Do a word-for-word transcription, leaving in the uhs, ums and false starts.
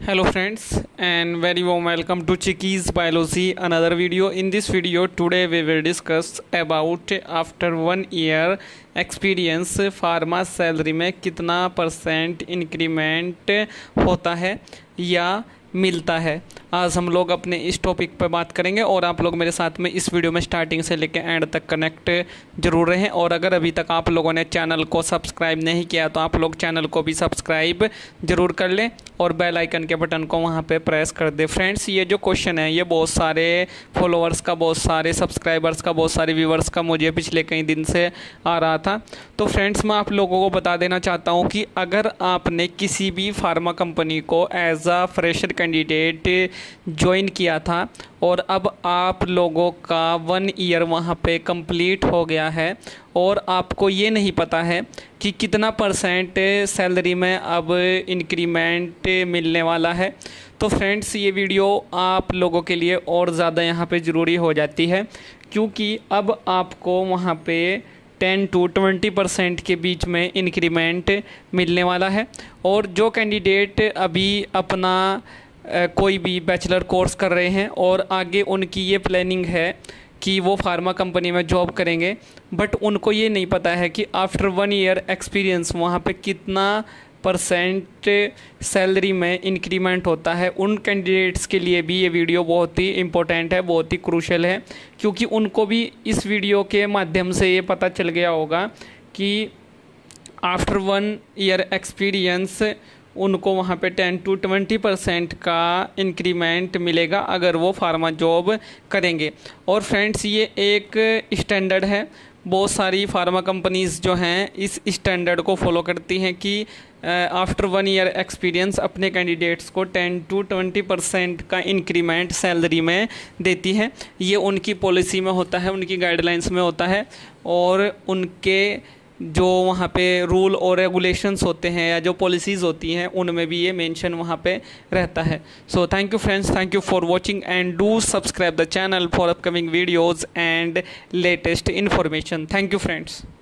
Hello friends and very warm welcome to Chickies Biology, another video. In this video today we will discuss about after one year experience pharma salary में कितना percent increment होता है या मिलता है। आज हम लोग अपने इस टॉपिक पर बात करेंगे और आप लोग मेरे साथ में इस वीडियो में स्टार्टिंग से लेकर एंड तक कनेक्ट जरूर रहें। और अगर अभी तक आप लोगों ने चैनल को सब्सक्राइब नहीं किया तो आप लोग चैनल को भी सब्सक्राइब जरूर कर लें और बेल आइकन के बटन को वहां पे प्रेस कर दें। फ्रेंड्स, ये जो क्वेश्चन है ये बहुत सारे फॉलोअर्स का, बहुत सारे सब्सक्राइबर्स का, बहुत सारे व्यूवर्स का मुझे पिछले कई दिन से आ रहा था। तो फ्रेंड्स, मैं आप लोगों को बता देना चाहता हूँ कि अगर आपने किसी भी फार्मा कंपनी को as a fresher candidate join किया था और अब आप लोगों का वन ईयर वहाँ पे कंप्लीट हो गया है और आपको ये नहीं पता है कि कितना परसेंट सैलरी में अब इंक्रीमेंट मिलने वाला है, तो फ्रेंड्स ये वीडियो आप लोगों के लिए और ज़्यादा यहाँ पे ज़रूरी हो जाती है, क्योंकि अब आपको वहाँ पे टेन टू ट्वेंटी परसेंट के बीच में इंक्रीमेंट मिलने वाला है। और जो कैंडिडेट अभी अपना कोई भी बैचलर कोर्स कर रहे हैं और आगे उनकी ये प्लानिंग है कि वो फार्मा कंपनी में जॉब करेंगे, बट उनको ये नहीं पता है कि आफ्टर वन ईयर एक्सपीरियंस वहाँ पे कितना परसेंट सैलरी में इंक्रीमेंट होता है, उन कैंडिडेट्स के लिए भी ये वीडियो बहुत ही इम्पोर्टेंट है, बहुत ही क्रूशल है, क्योंकि उनको भी इस वीडियो के माध्यम से ये पता चल गया होगा कि आफ्टर वन ईयर एक्सपीरियंस उनको वहाँ पे टेन टू ट्वेंटी परसेंट का इंक्रीमेंट मिलेगा अगर वो फार्मा जॉब करेंगे। और फ्रेंड्स, ये एक स्टैंडर्ड है, बहुत सारी फार्मा कंपनीज़ जो हैं इस स्टैंडर्ड को फॉलो करती हैं कि आफ्टर वन ईयर एक्सपीरियंस अपने कैंडिडेट्स को टेन टू ट्वेंटी परसेंट का इंक्रीमेंट सैलरी में देती है। ये उनकी पॉलिसी में होता है, उनकी गाइडलाइंस में होता है और उनके जो वहाँ पे रूल और रेगुलेशंस होते हैं या जो पॉलिसीज़ होती हैं उनमें भी ये मेंशन वहाँ पे रहता है। So thank you friends, thank you for watching and do subscribe the channel for upcoming videos and latest information. Thank you friends.